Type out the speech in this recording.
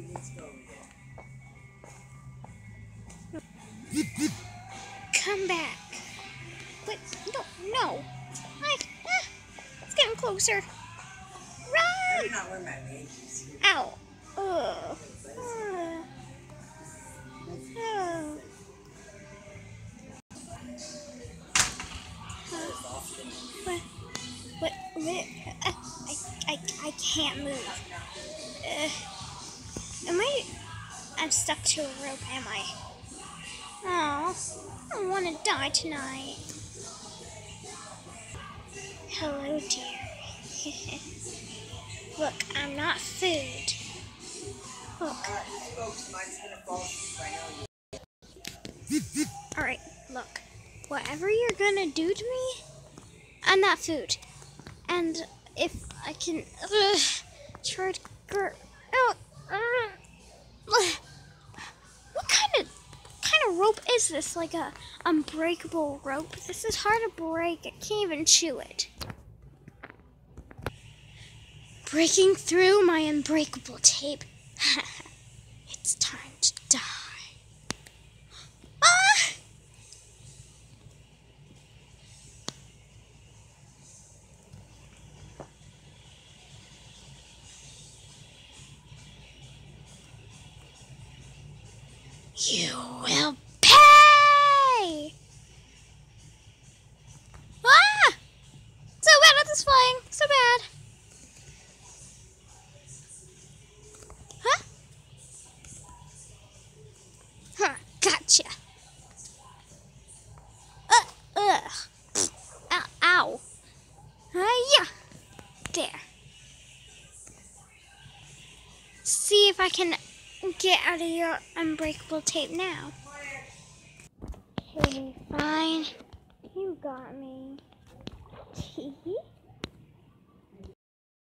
Come back. Wait, no. It's getting closer. Run! Ow. Ugh. Oh. What? I can't move. I'm stuck to a rope, am I? Oh, I don't want to die tonight. Hello, dear. Look, I'm not food. Look. Alright, look. Whatever you're gonna do to me, I'm not food. And if I can try to what kind of rope is this? Like a unbreakable rope? This is hard to break. I can't even chew it. Breaking through my unbreakable tape. It's time to die. Ah! You will pay! Ah! So bad at this flying. So bad. Huh? Huh. Gotcha. Ow. Ow. Yeah. There. See if I can get out of your unbreakable tape now. Okay, fine. You got me. Tee-hee.